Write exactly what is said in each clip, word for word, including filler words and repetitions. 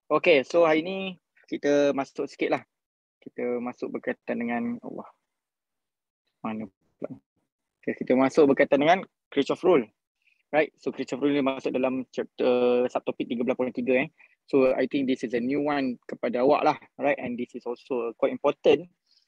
Okay, so hari ni kita masuk sikit lah. Kita masuk berkaitan dengan Allah. Mana pula? Okay, kita masuk berkaitan dengan Kirchhoff Rule. Right, so Kirchhoff Rule ni masuk dalam chapter subtopik tiga belas titik tiga eh. So I think this is a new one kepada awak lah, right? And this is also quite important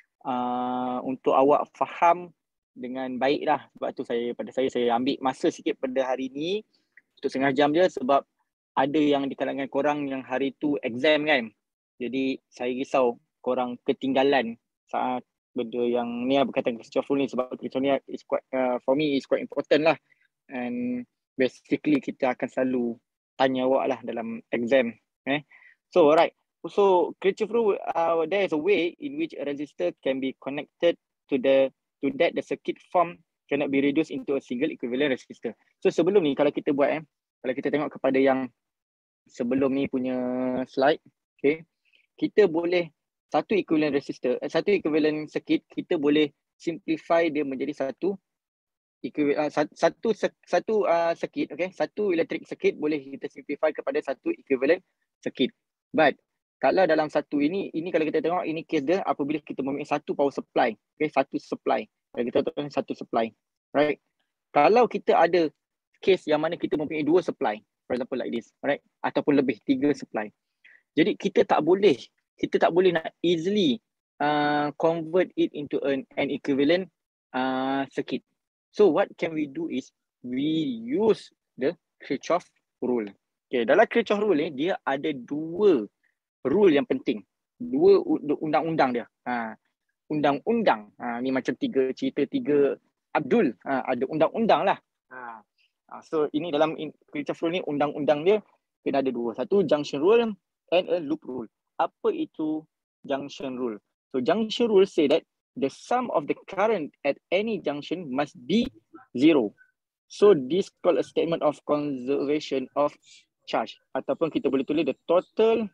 uh, untuk awak faham dengan baik lah. Sebab tu saya pada saya saya ambil masa sikit pada hari ni untuk setengah jam je, sebab ada yang di kalangan korang yang hari tu exam kan. Jadi saya risau korang ketinggalan saat benda yang ni berkaitan dengan Kirchhoff Rule ni, sebab Kirchhoff ni is quite, uh, for me is quite important lah. And basically kita akan selalu tanya awak lah dalam exam. Eh? So alright, so Kirchhoff Rule, uh, there is a way in which a resistor can be connected to the to that the circuit form cannot be reduced into a single equivalent resistor. So sebelum ni kalau kita buat eh, kalau kita tengok kepada yang sebelum ni punya slide, okay, kita boleh satu equivalent resistor, satu equivalent circuit kita boleh simplify dia menjadi satu equivalent, uh, satu satu uh, circuit, okay, satu electric circuit boleh kita simplify kepada satu equivalent circuit. But kalau dalam satu ini, ini kalau kita tengok ini case dia apabila kita mempunyai satu power supply, okay, satu supply. Kalau kita tengok satu supply, right? Kalau kita ada case yang mana kita mempunyai dua supply, for example like this, right? Ataupun lebih tiga supply. Jadi kita tak boleh, kita tak boleh nak easily uh, convert it into an, an equivalent uh, circuit. So what can we do is we use the Kirchhoff Rule. Okay, dalam Kirchhoff Rule ni dia ada dua rule yang penting, dua undang-undang dia. Ha, undang-undang. Ha, ni macam tiga cerita tiga Abdul. Ha, ada undang-undang lah. Ha, so ini dalam Kirchhoff Rule ni undang-undang dia kena ada dua. Satu junction rule and a loop rule. Apa itu junction rule? So junction rule say that the sum of the current at any junction must be zero. So this called a statement of conservation of charge. Ataupun kita boleh tulis the total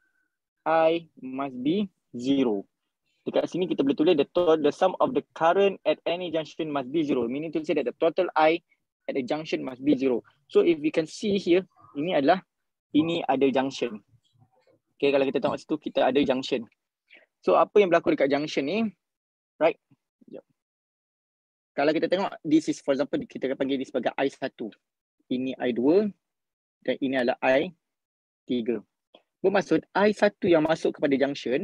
I must be zero. Dekat sini kita boleh tulis the total, the sum of the current at any junction must be zero. Meaning to say that the total I at the junction must be zero. So if we can see here, ini adalah, ini ada junction. Okay, kalau kita tengok situ kita ada junction. So apa yang berlaku dekat junction ni, right? Kalau kita tengok, this is for example kita akan panggil ini sebagai I satu. Ini I dua dan ini adalah I tiga. Bermaksud I satu yang masuk kepada junction,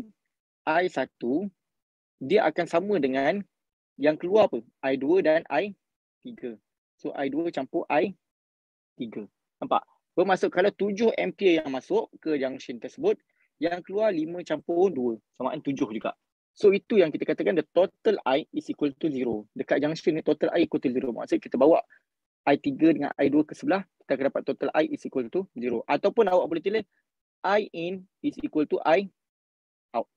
I satu dia akan sama dengan yang keluar apa? I dua dan I tiga. So I dua campur I tiga. Nampak? Bermaksud kalau tujuh ampere yang masuk ke junction tersebut, yang keluar lima campur dua, samaan tujuh juga. So itu yang kita katakan the total I is equal to zero. Dekat junction ni total I equal to zero. Maksud kita bawa I tiga dengan I dua ke sebelah, kita akan dapat total I is equal to zero. Ataupun awak boleh tulis I in is equal to I out.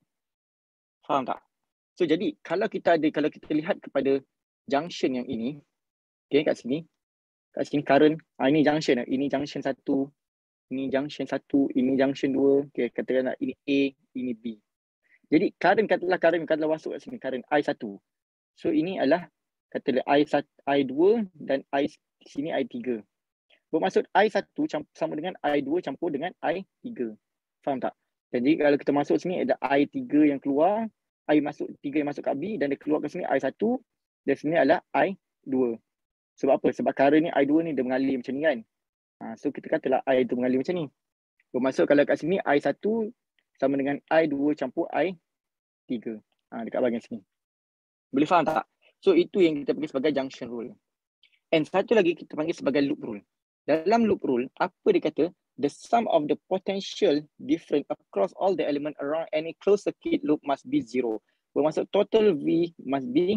Faham tak? So jadi kalau kita ada, kalau kita lihat kepada junction yang ini, okay, kat sini, kat sini current, ah, ini junction, ini junction satu, ini junction satu, ini junction dua, okay, katakanlah ini A, ini B. Jadi current katalah current katalah masuk kat sini, current I satu. So ini adalah katalah I satu, I dua dan I sini I tiga. Bermaksud I satu sama dengan I dua campur dengan I tiga. Faham tak? Jadi kalau kita masuk sini ada I tiga yang keluar, I masuk tiga yang masuk kat B dan dia keluar ke sini I satu dan sini adalah I dua. Sebab apa? Sebab current ni I dua ni dia mengalir macam ni kan. Ha, so kita katalah I tu mengalir macam ni. Bermaksud kalau kat sini I satu sama dengan I dua campur I tiga. Ha, dekat bahagian sini. Boleh faham tak? So itu yang kita panggil sebagai junction rule. And satu lagi kita panggil sebagai loop rule. Dalam loop rule, apa dia kata? The sum of the potential difference across all the element around any closed circuit loop must be zero. Bermaksud total V must be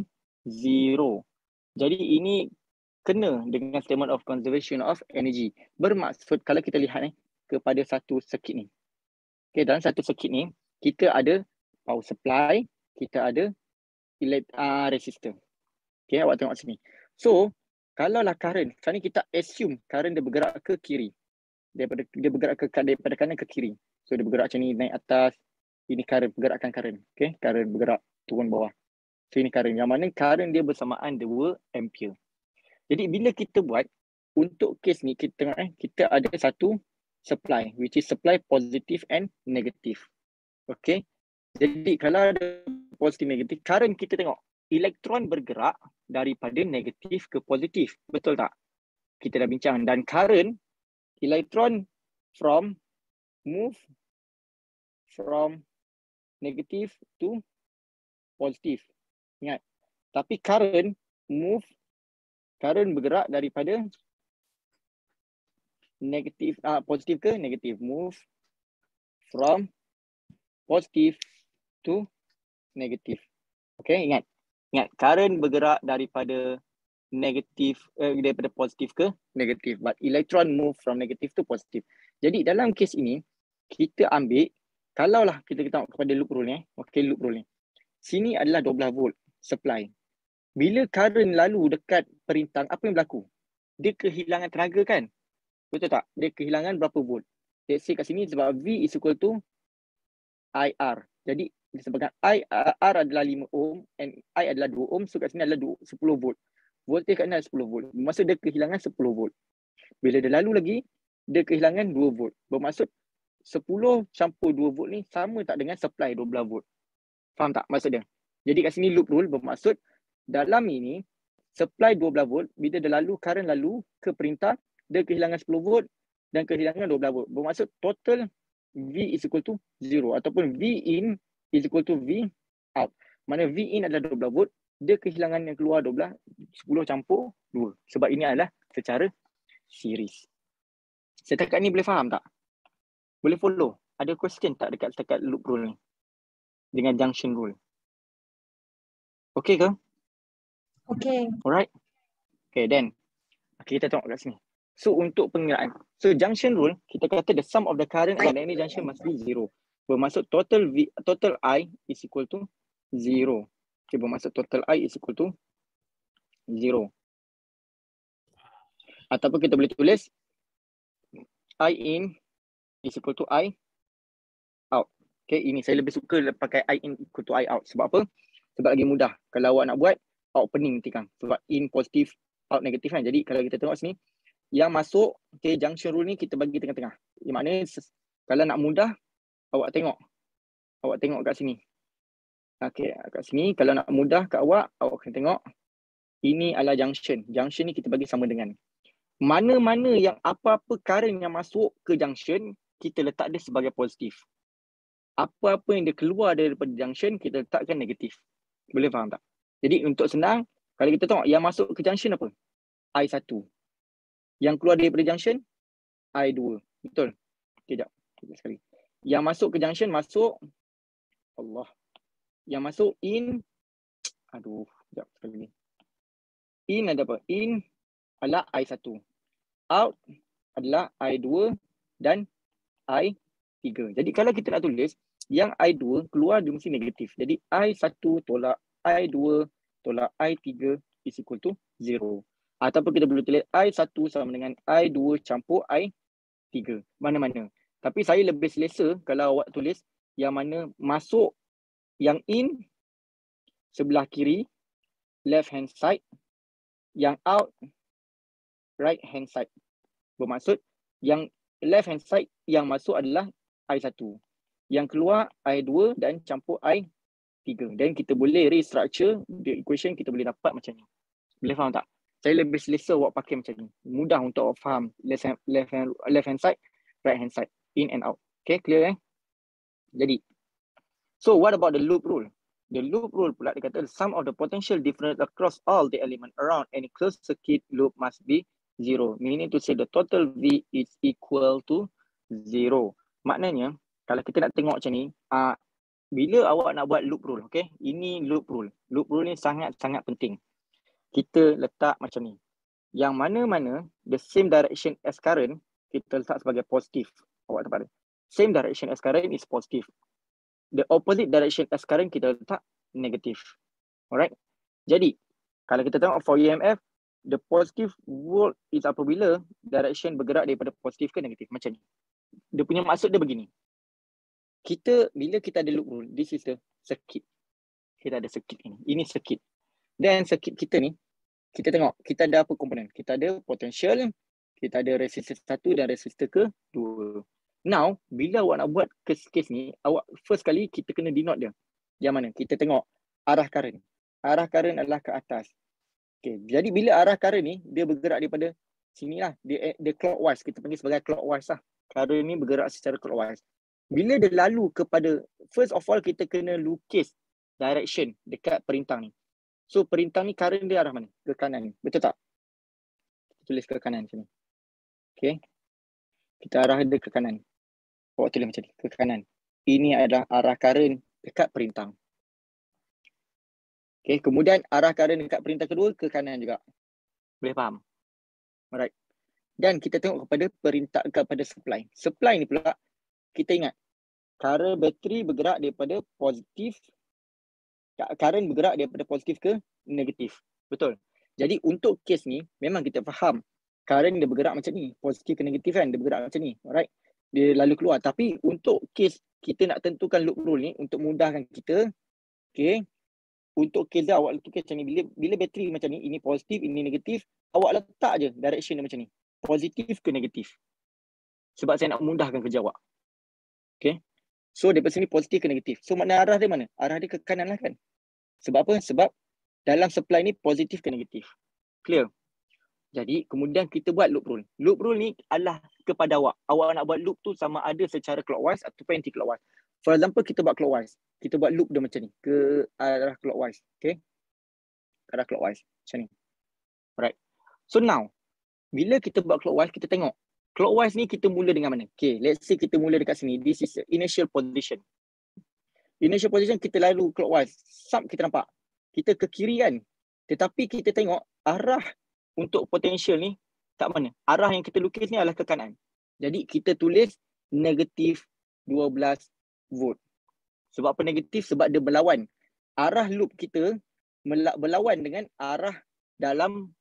zero. Jadi ini kena dengan statement of conservation of energy. Bermaksud kalau kita lihat eh, kepada satu circuit ni. Okay, dalam satu circuit ni, kita ada power supply, kita ada elect, uh, resistor. Okay, awak tengok sini. So, kalaulah current, sekarang ni kita assume current dia bergerak ke kiri. Daripada dia bergerak ke daripada kanan ke kiri. So dia bergerak macam ni, naik atas. Ini current, pergerakan current. Okay, current bergerak turun bawah. So ini current. Yang mana current dia bersamaan dua ampere. Jadi bila kita buat, untuk case ni kita tengok eh, kita ada satu supply, which is supply positive and negative. Okay. Jadi kalau ada positif negatif, current kita tengok elektron bergerak daripada negatif ke positif. Betul tak? Kita dah bincang. Dan current, elektron from move from negative to positif. Ingat. Tapi current move, current bergerak daripada negatif, ah, positif ke negatif. Move from positif to negatif. Okay, ingat. Ingat, current bergerak daripada negatif, eh, daripada positif ke negatif. But electron move from negative to positive. Jadi dalam kes ini, kita ambil, kalaulah kita tengok kepada loop rule ni, okay, loop rule ni. Sini adalah dua belas volt supply. Bila current lalu dekat perintang, apa yang berlaku? Dia kehilangan tenaga kan? Betul tak? Dia kehilangan berapa volt? Let's say kat sini sebab V is equal to I R. Jadi disebabkan I, R adalah lima ohm and I adalah dua ohm. So kat sini adalah sepuluh volt. Voltage kat sini adalah sepuluh volt. Bermaksud dia kehilangan sepuluh volt. Bila dia lalu lagi, dia kehilangan dua volt. Bermaksud sepuluh campur dua volt ni sama tak dengan supply dua belas volt. Faham tak maksud dia? Jadi kat sini loop rule bermaksud dalam ini supply dua belas volt, bila dia lalu, current lalu ke perintah, dia kehilangan sepuluh volt dan kehilangan dua belas volt. Bermaksud total V is equal to zero ataupun V in is equal to V out. Mana V in adalah dua belas volt, dia kehilangan yang keluar dua belas, sepuluh campur dua. Sebab ini adalah secara series. Setakat ni boleh faham tak? Boleh follow? Ada question tak dekat setakat loop rule ni? Dengan junction rule. Okay ke? Okay. Alright. Okay, then. Okay, kita tengok kat sini. So, untuk pengiraan. So, junction rule, kita kata the sum of the current at any junction must be zero. Bermaksud total V, total I is equal to zero. Okay, bermaksud total I is equal to zero. Ataupun kita boleh tulis I in is equal to I out. Okay, ini saya lebih suka pakai I in equal to I out. Sebab apa? Sebab lagi mudah. Kalau awak nak buat, out pening nanti kan. Sebab in positif, out negatif kan. Jadi kalau kita tengok sini, yang masuk, okay, junction rule ni kita bagi tengah-tengah. Yang maknanya, kalau nak mudah, awak tengok. Awak tengok kat sini. Okay, kat sini, kalau nak mudah kat awak, awak akan tengok. Ini adalah junction. Junction ni kita bagi sama dengan. Mana-mana yang apa-apa current yang masuk ke junction, kita letak dia sebagai positif. Apa-apa yang dia keluar daripada junction, kita letakkan negatif. Boleh faham tak? Jadi untuk senang, kalau kita tengok yang masuk ke junction apa? I satu. Yang keluar daripada junction, I dua. Betul? Tidak. Sekejap sekali. Yang masuk ke junction, masuk. Allah. Yang masuk in. Aduh. Sekejap sekali ni. In ada apa? In adalah I satu. Out adalah I dua dan I tiga. Jadi kalau kita nak tulis, yang I dua keluar dia mesti negatif. Jadi I satu tolak I dua tolak I tiga is equal to zero. Ataupun kita boleh tulis I satu sama dengan I dua campur I tiga. Mana-mana. Tapi saya lebih selesa kalau awak tulis yang mana masuk yang in sebelah kiri, left hand side, yang out right hand side. Bermaksud yang left hand side yang masuk adalah I satu. Yang keluar I dua dan campur I tiga. Dan kita boleh restructure the equation, kita boleh dapat macam ni. Boleh faham tak? Saya lebih selesa awak pakai macam ni. Mudah untuk awak faham left hand, left hand, left hand side, right hand side, in and out. Okay, clear eh? Jadi, so what about the loop rule? The loop rule pula dia kata the sum of the potential difference across all the element around any closed circuit loop must be zero. Meaning to say the total V is equal to zero. Maknanya, kalau kita nak tengok macam ni, uh, bila awak nak buat loop rule, okay? Ini loop rule. Loop rule ni sangat-sangat penting. Kita letak macam ni. Yang mana-mana, the same direction as current, kita letak sebagai positif. Awak tempat dia. Same direction as current is positive. The opposite direction as current, kita letak negatif. Alright? Jadi, kalau kita tengok for E M F, the positive volt is apabila direction bergerak daripada positif ke negatif. Macam ni. Dia punya maksud dia begini. Kita, bila kita ada loop rule, this is the circuit. Kita ada circuit ini. Ini circuit. Dan circuit kita ni, kita tengok, kita ada apa komponen? Kita ada potential, Kita ada resistor satu dan resistor kedua. Now, bila awak nak buat kes-kes ni, awak first kali kita kena denote dia. Yang mana? Kita tengok arah current. Arah current adalah ke atas. Okay. Jadi bila arah current ni, dia bergerak daripada sini lah. Dia, dia clockwise. Kita panggil sebagai clockwise lah. Current ni bergerak secara clockwise. Bila dia lalu kepada, first of all kita kena lukis direction dekat perintang ni. So perintang ni current dia arah mana? Ke kanan ni. Betul tak? Tulis ke kanan sini. Okay. Kita arah dia ke kanan. Awak tulis macam ni. Ke kanan. Ini adalah arah current dekat perintang. Okay. Kemudian arah current dekat perintang kedua ke kanan juga. Boleh faham? Alright. Dan kita tengok kepada perintah kepada supply. Supply ni pula kita ingat. Current bateri bergerak daripada positif. Current bergerak daripada positif ke negatif. Betul. Jadi untuk kes ni memang kita faham. Current dia bergerak macam ni. Positif ke negatif kan. Dia bergerak macam ni. Alright. Dia lalu keluar. Tapi untuk kes kita nak tentukan loop rule ni untuk mudahkan kita. Okay. Untuk kes dia awak letak macam ni. Bila, bila bateri macam ni. Ini positif, ini negatif. Awak letak je direction dia macam ni. Positif ke negatif. Sebab saya nak mudahkan kerja awak. Okay. So daripada sini positif ke negatif. So makna arah dia mana? Arah dia ke kanan lah kan. Sebab apa? Sebab dalam supply ni positif ke negatif. Clear? Jadi kemudian kita buat loop rule. Loop rule ni adalah kepada awak. Awak nak buat loop tu sama ada secara clockwise ataupun anti clockwise. For example kita buat clockwise. Kita buat loop dia macam ni. Ke arah clockwise. Okay. Ke arah clockwise. Macam ni. Alright. So now. Bila kita buat clockwise kita tengok. Clockwise ni kita mula dengan mana? Okay. Let's say kita mula dekat sini. This is the initial position. Initial position kita lalu clockwise. Sub kita nampak. Kita ke kiri kan. Tetapi kita tengok arah untuk potential ni kat mana? Arah yang kita lukis ni adalah ke kanan. Jadi kita tulis negatif dua belas volt. Sebab apa negatif? Sebab dia berlawan. Arah loop kita berlawan dengan arah dalam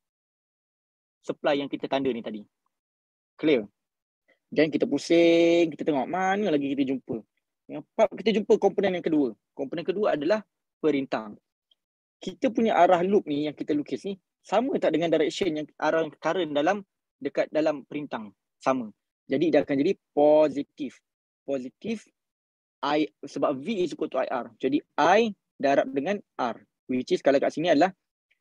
supply yang kita tanda ni tadi. Clear? Dan kita pusing, kita tengok mana lagi kita jumpa. Yang kita jumpa komponen yang kedua. Komponen kedua adalah perintang. Kita punya arah loop ni yang kita lukis ni sama tak dengan direction yang arah current dalam dekat dalam perintang? Sama. Jadi dia akan jadi positif. Positif I sebab V is equal to I R. Jadi I darab dengan R. Which is kalau kat sini adalah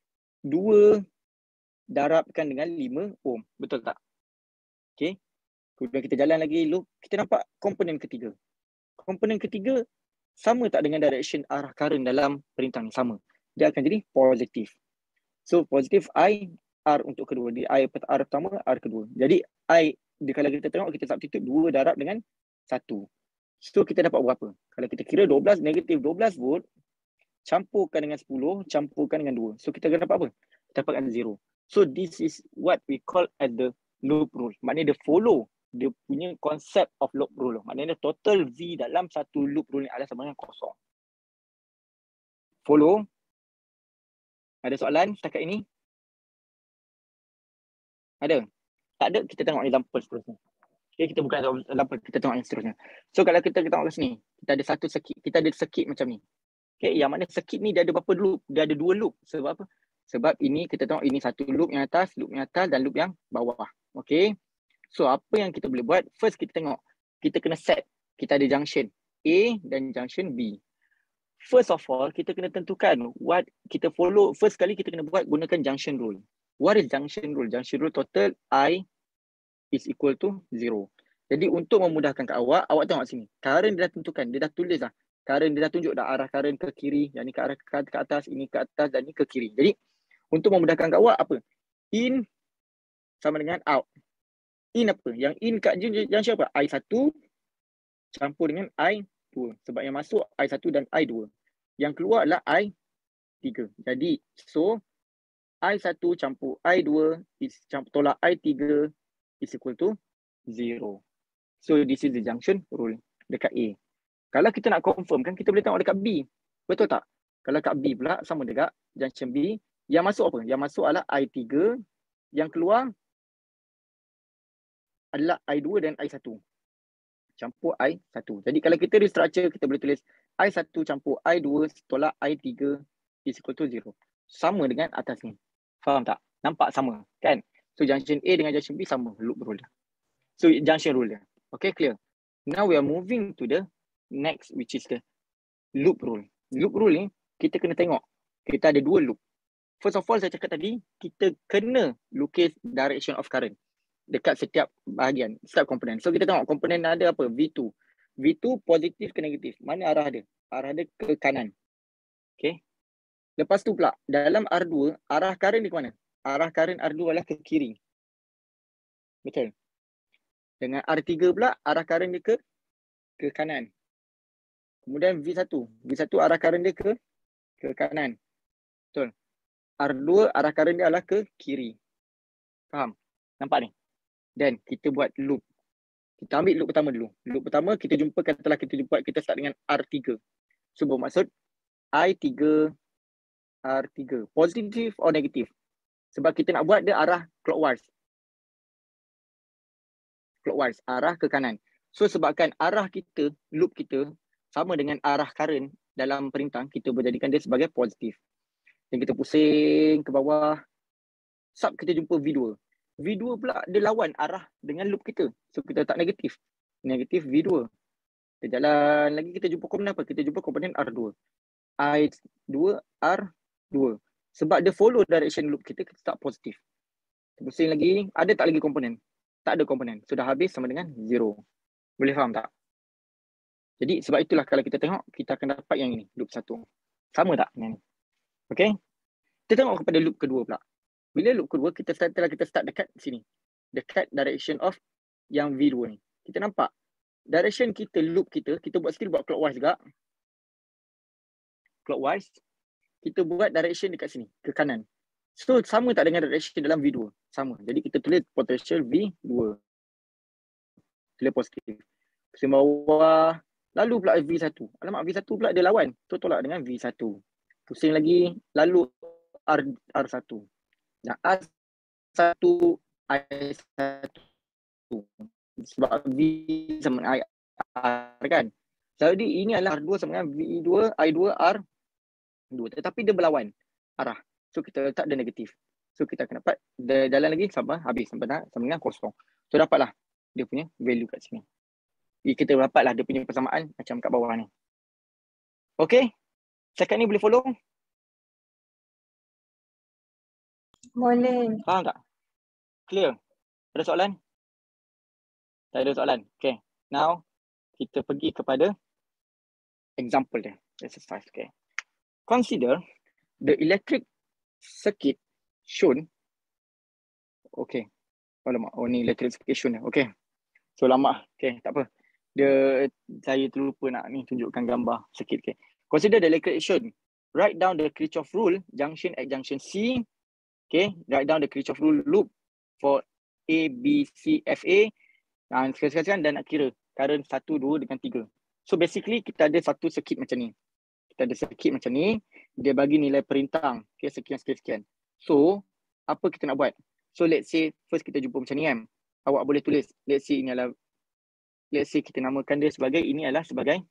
dua darabkan dengan lima ohm. Betul tak? Okay. Kemudian kita jalan lagi loop. Kita nampak komponen ketiga. Komponen ketiga sama tak dengan direction arah current dalam perintang? Sama. Dia akan jadi positif. So positif I, R untuk kedua. Di I R pertama, R kedua. Jadi I, dia, kalau kita tengok kita substitute dua darab dengan satu. So kita dapat berapa? Kalau kita kira dua belas, negatif dua belas volt, campurkan dengan sepuluh, campurkan dengan dua. So kita akan dapat apa? Kita dapatkan zero. So this is what we call as the loop rule. Maknanya dia follow dia punya konsep of loop rule. Maknanya total V dalam satu loop rule ni adalah sama dengan kosong. Follow? Ada soalan setakat ini? Ada? Tak ada, kita tengok example seterusnya. Okay, kita buka example, kita tengok yang seterusnya. So kalau kita, kita tengok kat sini, kita ada satu circuit, kita ada circuit macam ni. Okay, yang mana circuit ni dia ada berapa loop? Dia ada dua loop. Sebab apa? Sebab ini kita tengok ini satu loop yang atas, loop yang atas dan loop yang bawah. Okay. So apa yang kita boleh buat? First kita tengok, kita kena set. Kita ada junction A dan junction B. First of all, kita kena tentukan what kita follow. First kali kita kena buat gunakan junction rule. What is junction rule? Junction rule total I is equal to zero. Jadi untuk memudahkan kat awak, awak tengok sini. Current dia dah tentukan, dia dah tulis dah. Current dia dah tunjuk dah arah current ke kiri, yang ni ke arah ke, ke atas, ini ke atas dan ni ke kiri. Jadi untuk memudahkan kat awak apa? In sama dengan out. In apa? Yang in kat junction apa? I satu campur dengan I dua. Sebab yang masuk I satu dan I dua. Yang keluar adalah I tiga. Jadi so I satu campur I dua is campur tolak I tiga is equal to zero. So this is the junction rule dekat A. Kalau kita nak confirm kan kita boleh tengok dekat B. Betul tak? Kalau kat B pula sama dekat junction B. Yang masuk apa? Yang masuk adalah I tiga. Yang keluar adalah I dua dan I satu. Campur I satu. Jadi kalau kita restructure, kita boleh tulis I satu campur I dua tolak I tiga is equal to zero. Sama dengan atas ni. Faham tak? Nampak sama kan? So junction A dengan junction B sama loop rule dia. So junction rule dia. Okay, clear. Now we are moving to the next, which is the loop rule. Loop rule ni kita kena tengok. Kita ada dua loop. First of all, saya cakap tadi, kita kena lukis direction of current dekat setiap bahagian, setiap komponen. So kita tengok komponen ada apa? V two. V two positif ke negatif? Mana arah dia? Arah dia ke kanan. Okay. Lepas tu pula, dalam R two, arah current dia ke mana? Arah current R two adalah ke kiri. Betul. Dengan R three pula, arah current dia ke ke kanan. Kemudian V one. V one arah current dia ke ke kanan. Betul. R two arah current dia adalah ke kiri. Faham? Nampak ni? Dan kita buat loop. Kita ambil loop pertama dulu. Loop pertama kita jumpa, katalah kita jumpa, kita start dengan R three. So bermaksud I three, R three. Positif or negatif? Sebab kita nak buat dia arah clockwise. Clockwise, arah ke kanan. So sebabkan arah kita, loop kita sama dengan arah current dalam perintah, kita berjadikan dia sebagai positif. Dan kita pusing ke bawah. Sub kita jumpa V two. V two pula dia lawan arah dengan loop kita. So kita tak negatif. Negatif V two. Kita jalan lagi, kita jumpa komponen apa? Kita jumpa komponen R two. I two, R two. Sebab dia follow direction loop kita, kita tak positif. Kita pusing lagi, ada tak lagi komponen? Tak ada komponen. Sudah habis sama dengan zero. Boleh faham tak? Jadi sebab itulah kalau kita tengok, kita akan dapat yang ini, loop satu. Sama tak dengan ni? Okay? Kita tengok kepada loop kedua pula. Bila loop kedua, kita start, setelah kita start dekat sini. Dekat direction of yang V two ni. Kita nampak. Direction kita, loop kita, kita buat still buat clockwise juga. Clockwise. Kita buat direction dekat sini, ke kanan. So sama tak dengan direction dalam V two? Sama. Jadi kita tulis potential V two. Tulis positif. Pusing bawah. Lalu pula V one. Alamak, V one pula dia lawan. Tu tolak dengan V one. Pusing lagi. Lalu R, R1. Nah, R one, I one. Sebab V sama dengan I R kan. Jadi ini adalah R two sama dengan V two, I two, R two. Tetapi dia berlawan arah. So kita letak dia negatif. So kita akan dapat dia jalan lagi sampai habis sampai sama dengan kosong. So dapatlah dia punya value kat sini. Jadi kita dapatlah dia punya persamaan macam kat bawah ni. Okay. Cakap ni boleh follow? Boleh. Faham tak? Clear? Ada soalan? Tak ada soalan. Okay. Now, kita pergi kepada example dia. Exercise. Okay. Consider the electric circuit shown. Okay. Alamak. Oh ni electric circuit shown. Okay. So lama. Okay. Tak apa. Dia, saya terlupa nak ni tunjukkan gambar circuit. Okay. Consider the electric shown. Write down the Kirchhoff rule junction at junction C. Okay. Write down the Kirchhoff rule loop for A, B, C, F, A. Dan sekarang dan nak kira current satu, dua dengan tiga. So basically kita ada satu circuit macam ni. Kita ada circuit macam ni. Dia bagi nilai perintah. Okay, sekian, sekian, sekian. So, apa kita nak buat? So let's say first kita jumpa macam ni kan. Awak boleh tulis. Let's say ini adalah, let's say kita namakan dia sebagai, ini adalah sebagai,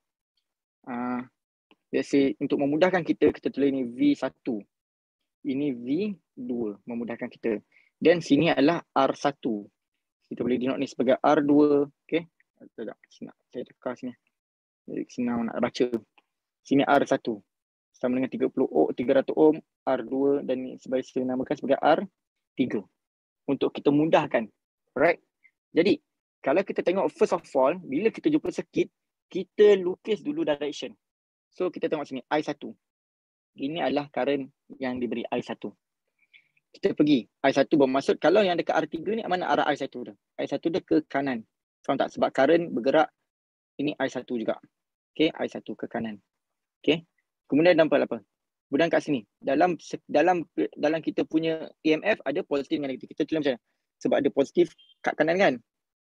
uh, let's say untuk memudahkan kita, kita tulis ni V one. Ini V two, memudahkan kita. Dan sini adalah R one. Kita boleh denote ni sebagai R two. Okay. Sekejap. Saya tukar sini. Jadi senang nak baca. Sini R one. Sama dengan tiga puluh ohm, tiga ratus ohm, R two dan ni sebagai saya namakan sebagai R three. Untuk kita mudahkan. Alright. Jadi, kalau kita tengok first of all, bila kita jumpa circuit, kita lukis dulu direction. So, kita tengok sini I one. Ini adalah current yang diberi I one. Kita pergi. I one bermaksud kalau yang dekat R three ni mana arah I one dia? I one dia ke kanan. Faham tak? Sebab current bergerak ini I one juga. Okay, I one ke kanan. Okay. Kemudian nampak apa? Kemudian kat sini. Dalam dalam dalam kita punya E M F ada positif dengan negatif. Kita tulis macam mana? Sebab ada positif kat kanan kan?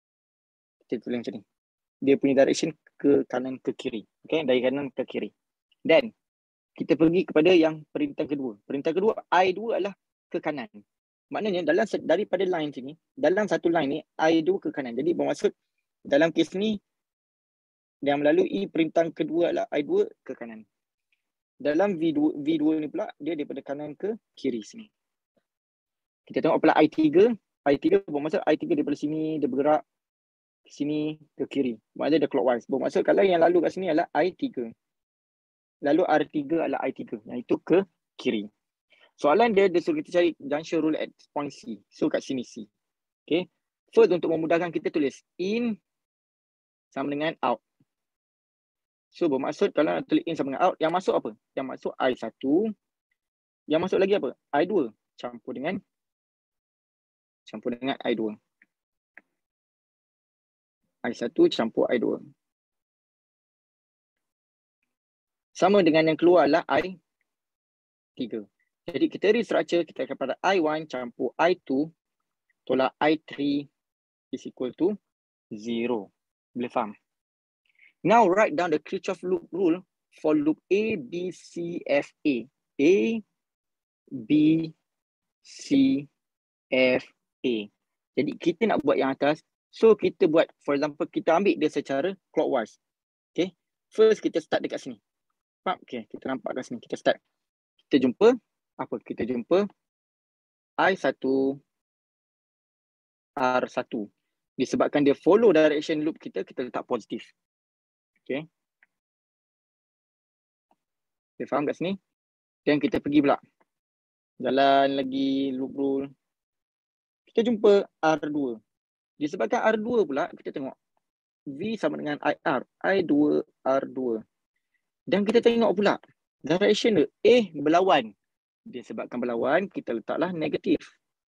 Kita tulis macam ni. Dia punya direction ke kanan ke kiri. Okay, dari kanan ke kiri. Dan kita pergi kepada yang perintah kedua. Perintah kedua I two adalah ke kanan. Maknanya dalam daripada line sini, dalam satu line ni I two ke kanan. Jadi bermaksud dalam kes ni yang melalui perintah kedua adalah I two ke kanan. Dalam V two, V two ni pula dia daripada kanan ke kiri sini. Kita tengok pula I three. I tiga bermaksud I tiga daripada sini dia bergerak ke sini ke kiri. Maksudnya dia clockwise. Bermaksud kalau yang lalu kat sini adalah I tiga. Lalu R tiga adalah I tiga. Yang itu ke kiri. Soalan dia, dia suruh kita cari junction rule at point C. So kat sini C. Okay. First untuk memudahkan kita tulis in sama dengan out. So bermaksud kalau nak tulis in sama dengan out, yang masuk apa? Yang masuk I satu. Yang masuk lagi apa? I dua. Campur dengan campur dengan I dua. I satu campur I dua. Sama dengan yang keluar adalah I tiga. Jadi kita restructure, kita akan pada I one campur I two tolak I three is equal to zero. Boleh faham? Now write down the Kirchhoff loop rule for loop A, B, C, F, A. A, B, C, F, A. Jadi kita nak buat yang atas. So kita buat, for example, kita ambil dia secara clockwise. Okay. First kita start dekat sini. Faham? Okay, kita nampak kat sini. Kita start. Kita jumpa, apa? Kita jumpa I satu, R satu. Disebabkan dia follow direction loop kita, kita letak positif. Okay. Kita faham kat sini? Dan kita pergi pula. Jalan lagi loop rule. Kita jumpa R dua. Disebabkan R dua pula, kita tengok V sama dengan I R. I dua, R dua. Dan kita tengok pula direction dia A berlawan. Disebabkan berlawan, kita letaklah negatif.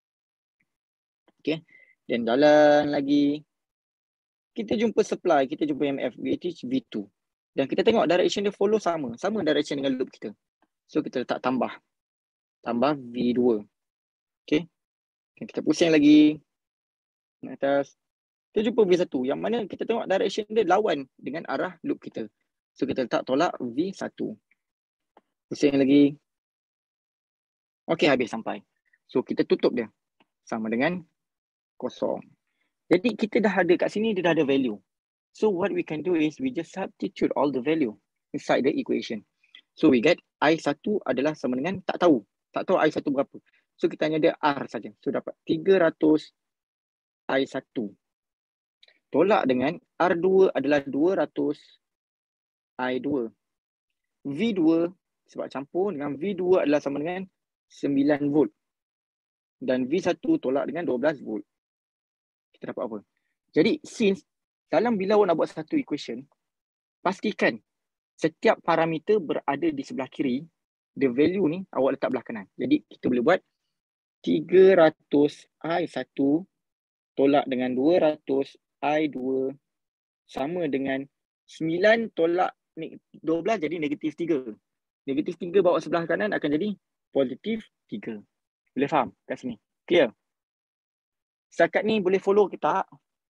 Okay. Dan jalan lagi. Kita jumpa supply, kita jumpa M F, which V two. Dan kita tengok direction dia follow sama. Sama direction dengan loop kita. So kita letak tambah. Tambah V dua. Okay. Dan kita pusing lagi. Naik atas. Kita jumpa V satu. Yang mana kita tengok direction dia lawan dengan arah loop kita. So kita letak tolak V satu. Pusing lagi. Okay, habis sampai. So kita tutup dia. Sama dengan kosong. Jadi kita dah ada kat sini, dia dah ada value. So what we can do is we just substitute all the value inside the equation. So we get I satu adalah sama dengan tak tahu. Tak tahu I satu berapa. So kita hanya ada R saja. So dapat tiga ratus I satu. Tolak dengan R dua adalah dua ratus I dua. V dua sebab campur dengan V dua adalah sama dengan sembilan volt. Dan V satu tolak dengan dua belas volt. Kita dapat apa? Jadi since dalam bila awak nak buat satu equation, pastikan setiap parameter berada di sebelah kiri, the value ni awak letak belah kanan. Jadi kita boleh buat tiga ratus I satu tolak dengan dua ratus I dua sama dengan sembilan tolak dua belas jadi negatif tiga. Negatif tiga bawa sebelah kanan akan jadi positif tiga. Boleh faham kat sini? Clear? Setakat ni boleh follow ke tak?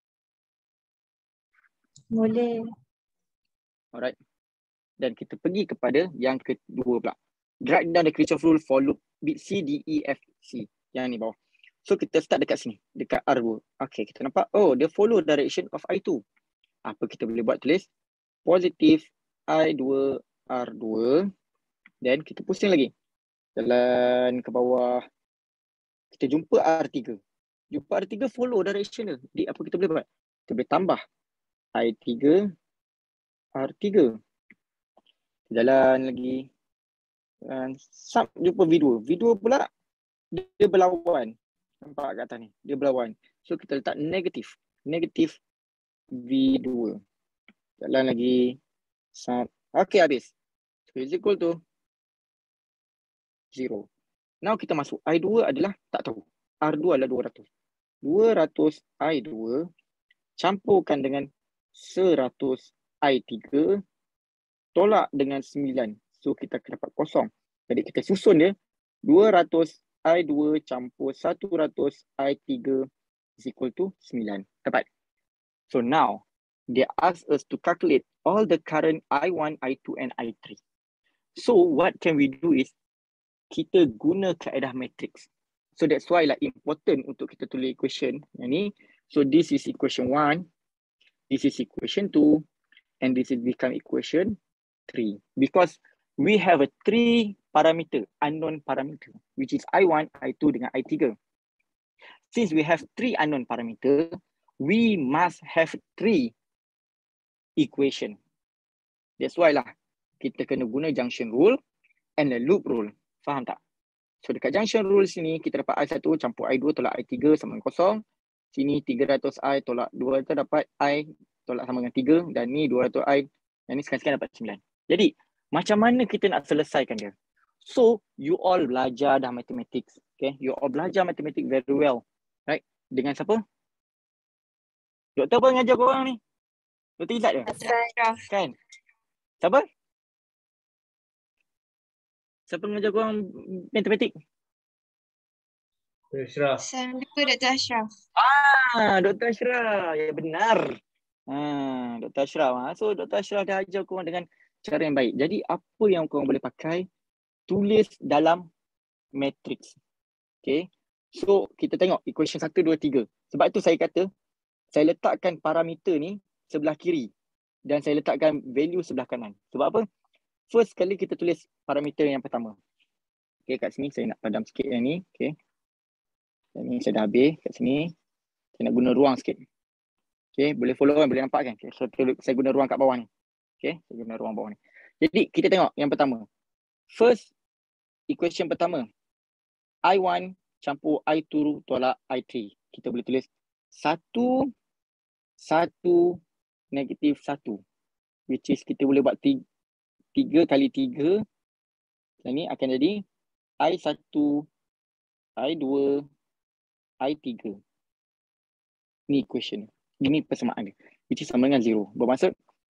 Boleh. Alright. Dan kita pergi kepada yang kedua pula. Write down the Kirchhoff rule for loop bit C, D, E, F, C. Yang ni bawah. So kita start dekat sini. Dekat R dua. Okay, kita nampak. Oh, dia follow direction of I two. Apa kita boleh buat? Tulis positif I dua, R dua. Dan kita pusing lagi. Jalan ke bawah. Kita jumpa R tiga. Jumpa R tiga follow direction dia. Jadi apa kita boleh buat? Kita boleh tambah I tiga, R tiga. Jalan lagi. Dan sub jumpa V dua. V dua pula dia berlawan. Nampak kat atas ni. Dia berlawan. So kita letak negatif. Negatif V dua. Jalan lagi. Sub. Okay, habis. So is equal to zero. Now kita masuk. I dua adalah tak tahu. R dua adalah dua ratus. dua ratus I dua campurkan dengan seratus I tiga tolak dengan sembilan. So kita akan dapat kosong. Jadi kita susun dia dua ratus I dua campur seratus I tiga is equal to sembilan. Dapat. So now they ask us to calculate all the current I one, I two and I three. So what can we do is kita guna kaedah matrix. So that's why like important untuk kita tulis equation yang ni. So this is equation one, this is equation two, and this is become equation three. Because we have a three parameter, unknown parameter, which is I one, I two dengan I three. since we have three unknown parameter, we must have three equation. That's why lah kita kena guna junction rule and the loop rule. Faham tak? So dekat junction rule sini kita dapat I satu campur I dua tolak I tiga sama dengan kosong. Sini tiga ratus I tolak dua ratus dapat I tolak sama dengan tiga. Dan ni dua ratus I. Dan ni sekian-sekian dapat sembilan. Jadi macam mana kita nak selesaikan dia? So you all belajar dah mathematics. Okay? You all belajar mathematics very well. Right? Dengan siapa? Doktor apa ngajar korang ni? Doktor Izzat ke? Kan? Siapa? Siapa mengajar korang matematik? Doktor Ashraf. Saya lupa Doktor Ashraf. Ah, Doktor Ashraf. Ya benar. Ah, Doktor Ashraf. Ah. So Doktor Ashraf dah ajar korang dengan cara yang baik. Jadi apa yang korang boleh pakai? Tulis dalam matrix. Okay. So kita tengok equation satu, dua, tiga. Sebab tu saya kata saya letakkan parameter ni sebelah kiri dan saya letakkan value sebelah kanan. Sebab apa? First kali kita tulis parameter yang pertama. Okay, kat sini saya nak padam sikit yang ni. Okay. Yang ni saya dah habis kat sini. Saya nak guna ruang sikit. Okay, boleh follow kan? Boleh nampak kan? Okay, so, saya guna ruang kat bawah ni. Okay, saya guna ruang bawah ni. Jadi kita tengok yang pertama. First equation pertama. I one campur I two tolak I three. Kita boleh tulis satu, satu, negatif satu. Which is kita boleh buat tiga. tiga kali tiga. Yang ni akan jadi I satu, I dua, I tiga. Ni equation. Ini persamaan dia. Which is sama dengan zero. Bermaksud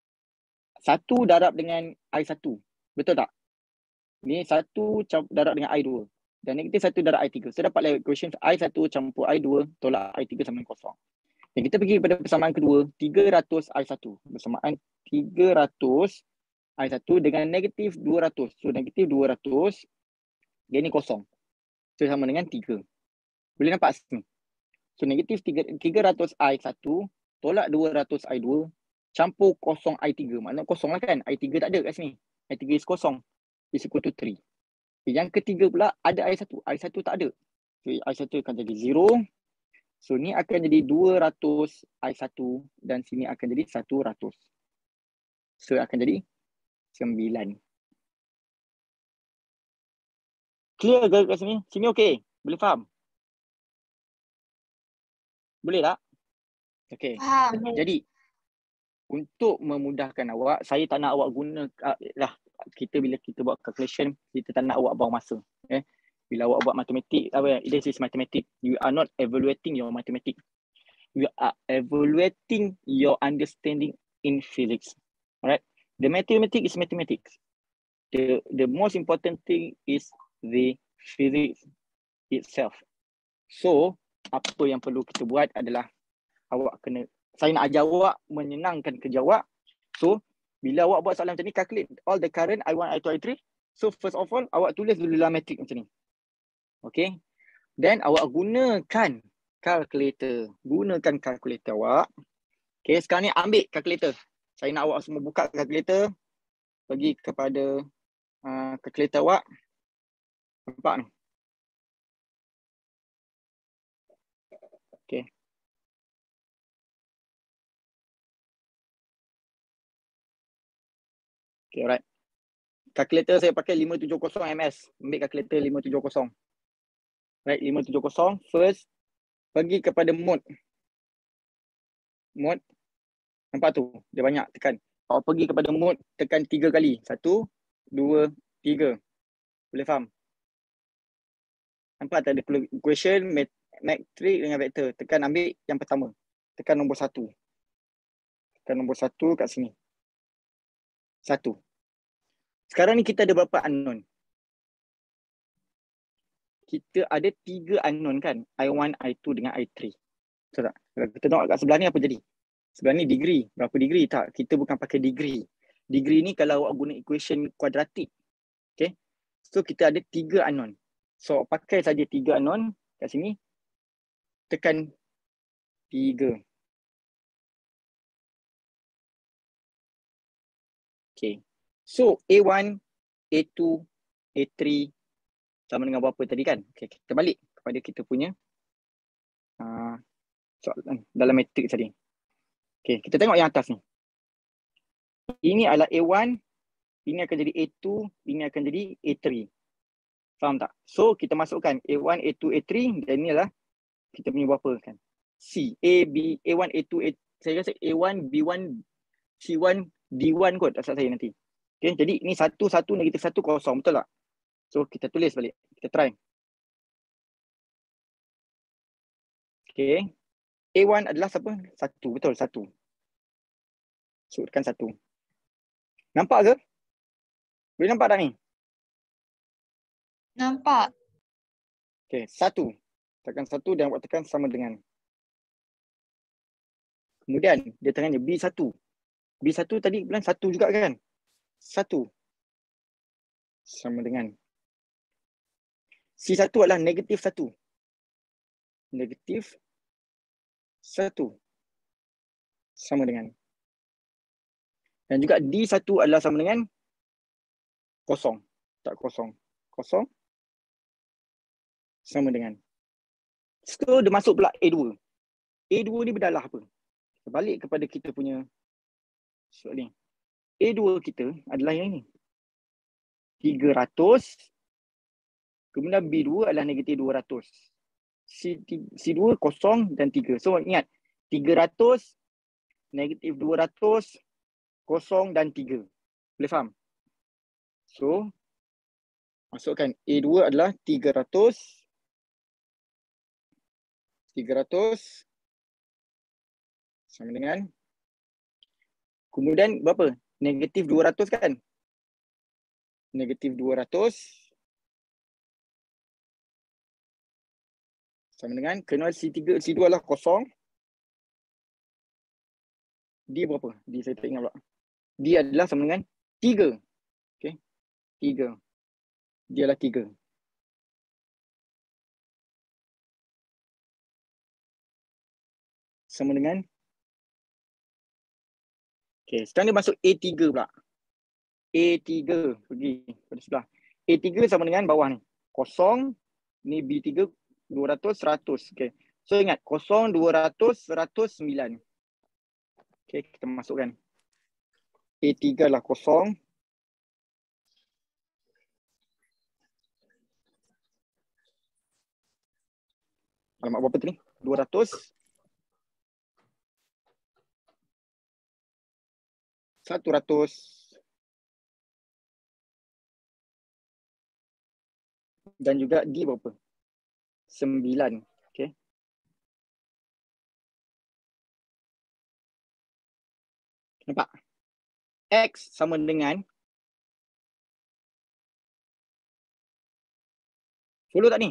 satu darab dengan I satu. Betul tak? Ni satu darab dengan I dua. Dan negatif satu darab I tiga. So dapatlah equation I satu campur I dua tolak I tiga sama dengan kosong. Dan kita pergi kepada persamaan kedua. tiga ratus I satu. Bersamaan tiga ratus I satu dengan negatif dua ratus. So negatif dua ratus. Dia ni kosong. So sama dengan tiga. Boleh nampak sini. So negatif tiga ratus I satu tolak dua ratus I dua campur kosong I tiga. Maknanya kosong lah kan. I tiga tak ada kat sini. I tiga is kosong. Is equal to three. Yang ketiga pula ada I satu. I satu tak ada. So I satu akan jadi zero. So ni akan jadi dua ratus I satu dan sini akan jadi seratus. So akan jadi sembilan. Clear ke kat sini? Sini okey? Boleh faham? Boleh tak? Okey. Faham. Jadi untuk memudahkan awak, saya tak nak awak guna uh, lah kita bila kita buat calculation, kita tak nak awak buang masa. Eh? Bila awak buat matematik, apa this is mathematics. You are not evaluating your mathematics. You are evaluating your understanding in physics. Alright? The mathematics is mathematics. The the most important thing is the physics itself. So, apa yang perlu kita buat adalah awak kena, saya nak ajar awak menyenangkan kerja awak. So, bila awak buat soalan macam ni, calculate all the current I one, I two, I three. So, first of all, awak tulis dulu dalam matrix macam ni. Okay. Then, awak gunakan calculator. Gunakan calculator awak. Okay, sekarang ni ambil calculator. Saya nak awak semua buka calculator. Pergi kepada uh, calculator awak. Nampak ni? Okay. Okay, alright. Calculator saya pakai lima tujuh kosong M S. Ambil calculator lima tujuh kosong. Right, lima tujuh kosong. First, pergi kepada mode. Mode. Nampak tu? Dia banyak tekan. Awak pergi kepada mode, tekan tiga kali. Satu, dua, tiga. Boleh faham? Nampak tak ada equation, matrix dengan vektor. Tekan ambil yang pertama. Tekan nombor satu. Tekan nombor satu kat sini. Satu. Sekarang ni kita ada berapa unknown? Kita ada tiga unknown kan? I one, I two dengan I three. Betul tak? Kalau kita tengok kat sebelah ni apa jadi? Sebelah ni degree. Berapa degree? Tak, kita bukan pakai degree. Degree ni kalau awak guna equation kuadratik. Okay. So kita ada tiga unknown. So pakai saja tiga unknown kat sini. Tekan tiga. Okay. So A one, A two, A three sama dengan berapa tadi kan? Okay, kita balik kepada kita punya soalan dalam matrik tadi. Okay, kita tengok yang atas ni. Ini adalah A one, ini akan jadi A two, ini akan jadi A three. Faham tak? So, kita masukkan A one, A two, A three dan ini adalah kita punya berapa kan? C, A, B, A one, A two, A, saya rasa A one, B one, C one, D one kot asal saya nanti. Okay, jadi ini satu, satu, negatif satu, kosong. Betul tak? So, kita tulis balik. Kita try. Okay. A one adalah siapa? Satu. Betul, satu. Sebutkan satu. Nampak ke? Boleh nampak tak ni? Nampak. Okay, satu. Tekan satu dan buat tekan sama dengan. Kemudian, dia tanya B satu. B satu tadi bilang satu juga kan? Satu. Sama dengan. C satu adalah negatif satu. Negatif satu. Sama dengan. Dan juga D satu adalah sama dengan kosong. Tak kosong. Kosong. Sama dengan. So, dia masuk pula A dua. A dua ni berdalah apa? Balik kepada kita punya soal ni. A dua kita adalah yang ini. tiga ratus. Kemudian B dua adalah negatif dua ratus. C, C dua kosong dan tiga. So, ingat. tiga ratus, negatif dua ratus, kosong dan tiga. Boleh faham? So, masukkan A dua adalah tiga ratus. tiga ratus sama dengan kemudian berapa? Negatif dua ratus kan? Negatif dua ratus sama dengan kena C tiga, C dua adalah kosong. D berapa? D saya tak ingat pula. D adalah sama dengan tiga. Okay. tiga. Dia adalah tiga. Sama dengan. Okay. Sekarang dia masuk A tiga pula. A tiga. Pergi pada sebelah. A tiga sama dengan bawah ni. Kosong. Ni B tiga. dua ratus, seratus. Okay. So ingat. Kosong, dua ratus, seratus, sembilan. Okay. Kita masukkan. A tiga lah kosong. Alamak berapa tu ni? dua ratus. satu ratus. Dan juga D berapa? sembilan. Okay. Nampak? X sama dengan. Follow tak ni?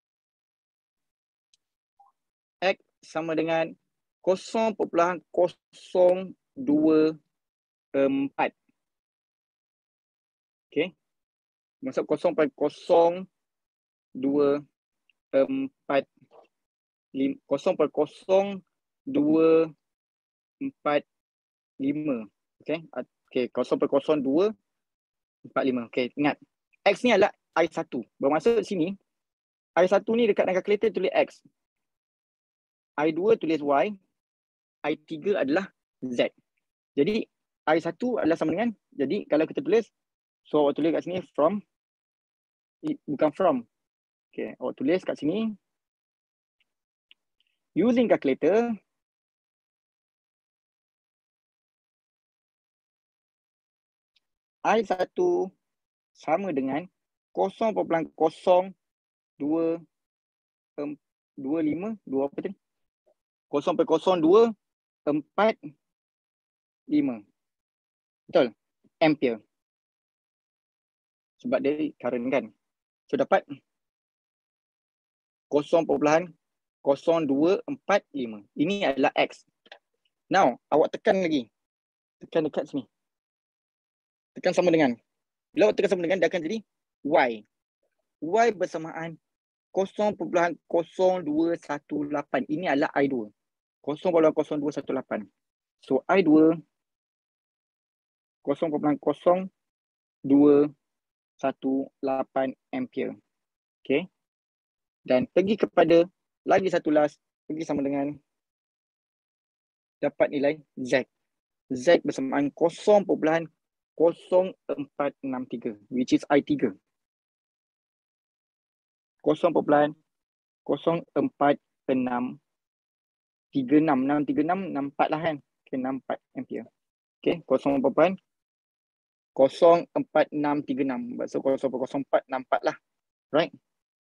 X sama dengan kosong perpuluhan kosong dua empat. Okay. Maksud kosong perpuluhan kosong dua empat. kosong perpuluhan kosong dua empat lima. Okay. Okay. kosong perpuluhan kosong dua empat lima. Okay. Ingat. X ni adalah I satu. Bermaksud sini. I satu ni dekat dengan kalkulator tulis X. I dua tulis Y. I tiga adalah Z. Jadi I satu adalah sama dengan. Jadi kalau kita tulis. So awak tulis kat sini from. Bukan from. Okay. Awak tulis kat sini. Using calculator. I satu sama dengan kosong perpuluhan kosong dua lima. dua apa tadi? kosong perpuluhan kosong dua empat lima. Betul? Ampere. Sebab dia current kan. So dapat kosong perpuluhan kosong dua empat lima. Ini adalah X. Now, awak tekan lagi. Tekan dekat sini. Tekan sama dengan. Bila awak tekan sama dengan, dia akan jadi Y. Y bersamaan kosong perpuluhan kosong dua satu lapan. Ini adalah I dua. kosong perpuluhan kosong dua satu lapan. So, I dua kosong perpuluhan kosong dua satu lapan ampere. Okay. Dan pergi kepada lagi satu last. Pergi sama dengan dapat nilai Z. Z bersamaan kosong perpuluhan kosong empat enam tiga, which is I tiga. kosong perpuluhan kosong empat enam tiga enam, enam tiga enam, enam empat lah kan. Okay, enam empat ampere. Okay, kosong perpuluhan kosong empat enam tiga enam. So kosong kosong empat enam empat lah. Right?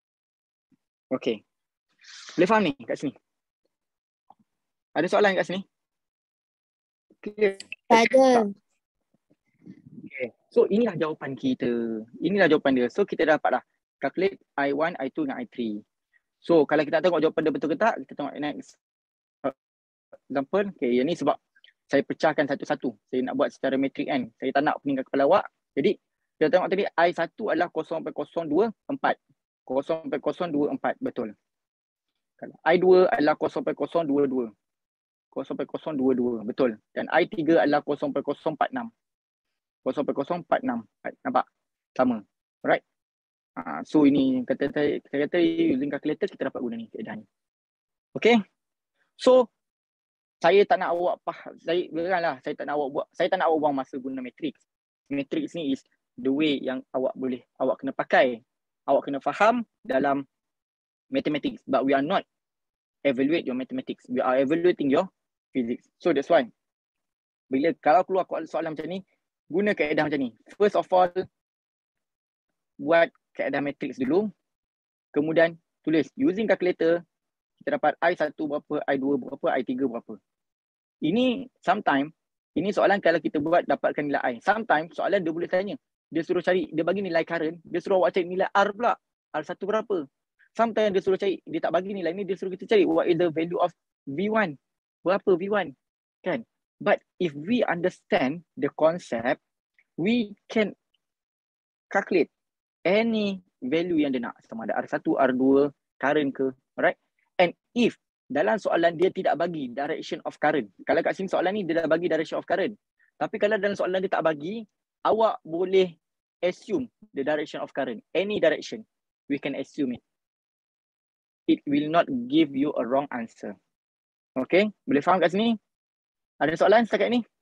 Okay. Boleh faham ni kat sini? Ada soalan kat sini? Clear? Tak ada. Okay. So inilah jawapan kita. Inilah jawapan dia. So kita dah dapat dah. Calculate I one, I two dengan I three. So kalau kita tengok jawapan dia betul ke tak, kita tengok next example. Okay, yang ni sebab saya pecahkan satu-satu. Saya nak buat secara metrik kan. Saya tak nak peninggal kepala awak. Jadi kita tengok tadi I satu adalah kosong perpuluhan kosong dua empat. kosong perpuluhan kosong dua empat, betul. Kalau I dua adalah kosong perpuluhan kosong dua dua. kosong perpuluhan kosong dua dua, betul. Dan I tiga adalah kosong perpuluhan kosong empat enam. kosong perpuluhan kosong empat enam. Nampak? Sama. Alright? Uh, so ini kata saya, saya kata using calculator kita dapat guna ni keadaan ni. Okay? So saya tak nak awak faham, saya biarlah saya tak nak awak buat, saya tak nak awak buang masa guna matrix. Matrix ni is the way yang awak boleh, awak kena pakai. Awak kena faham dalam mathematics, but we are not evaluate your mathematics. We are evaluating your physics. So that's why bila kalau keluar soalan macam ni, guna kaedah macam ni. First of all, buat kaedah matrix dulu. Kemudian tulis using calculator, kita dapat I satu berapa, I dua berapa, I tiga berapa. Ini sometimes, ini soalan kalau kita buat dapatkan nilai I. Sometimes soalan dia boleh tanya, dia suruh cari, dia bagi nilai current, dia suruh awak cari nilai R pula. R satu berapa. Sometimes dia suruh cari, dia tak bagi nilai ni, dia suruh kita cari what is the value of V one. Berapa V one? Kan? But if we understand the concept, we can calculate any value yang dia nak. Sama ada R satu, R dua, current ke. Alright? And if dalam soalan dia tidak bagi direction of current. Kalau kat sini soalan ni dia dah bagi direction of current. Tapi kalau dalam soalan dia tak bagi, awak boleh assume the direction of current. Any direction, we can assume it. It will not give you a wrong answer. Okay? Boleh faham kat sini? Ada soalan setakat ni?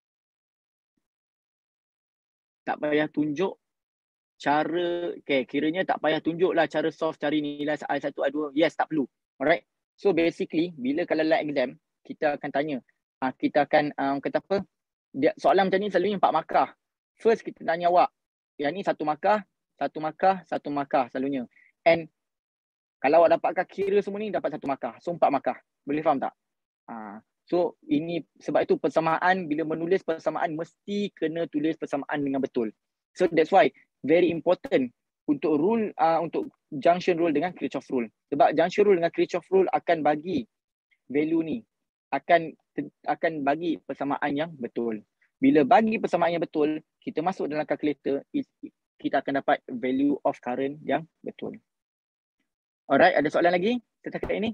Tak payah tunjuk cara, okay, kiranya tak payah tunjuk lah cara solve cari nilai I satu, I dua. Yes, tak perlu. Alright? So basically, bila kalau live exam, kita akan tanya, uh, kita akan um, kata apa, dia, soalan macam ni selalunya empat markah. First kita tanya awak, yang ni satu markah, satu markah, satu markah selalunya. And kalau awak dapatkan kira semua ni, dapat satu markah. So empat markah. Boleh faham tak? Uh, so ini sebab itu persamaan, bila menulis persamaan mesti kena tulis persamaan dengan betul. So that's why very important untuk rule, uh, untuk junction rule dengan Kirchhoff rule. Sebab junction rule dengan Kirchhoff rule akan bagi value ni, akan akan bagi persamaan yang betul. Bila bagi persamaan yang betul, kita masuk dalam calculator, kita akan dapat value of current yang betul. Alright, ada soalan lagi setakat ini?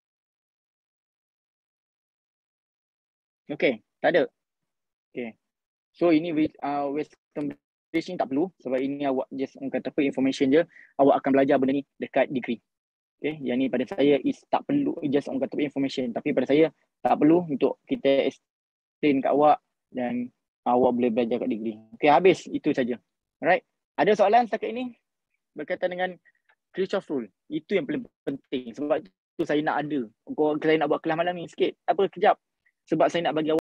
Okay, tak ada. Okay. So ini uh, Western British ni tak perlu sebab ini awak just orang kata apa information je, awak akan belajar benda ni dekat degree. Okay, yang ni pada saya is tak perlu, just orang kata apa information, tapi pada saya tak perlu untuk kita explain kat awak dan awak boleh belajar kat degree. Okay, habis itu saja. Alright. Ada soalan setakat ini berkaitan dengan Kirchhoff rule? Itu yang paling penting sebab itu saya nak ada. Kalau saya nak buat kelas malam ni sikit, apa kejap. Sebab saya nak bagi awak